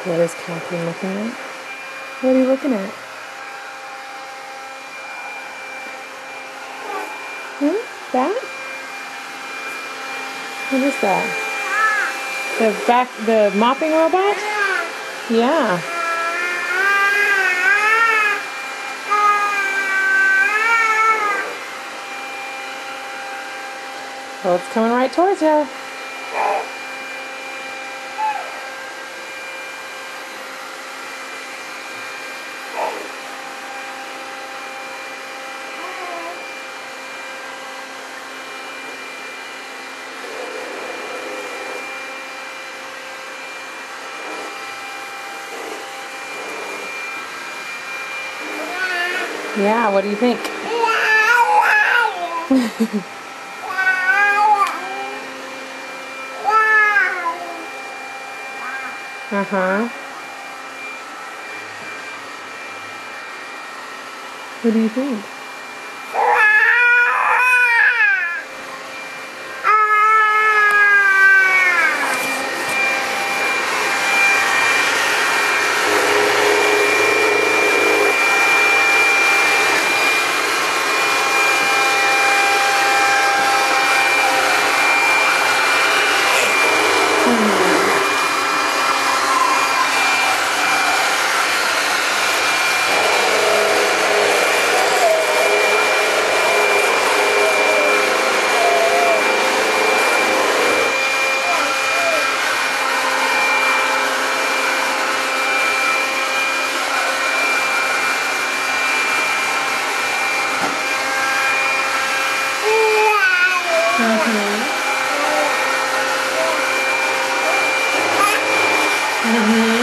What is Catherine looking at? What are you looking at? That? What is that? The mopping robot? Yeah. Well, it's coming right towards you. Yeah, what do you think? Uh-huh. What do you think? Mm-hmm.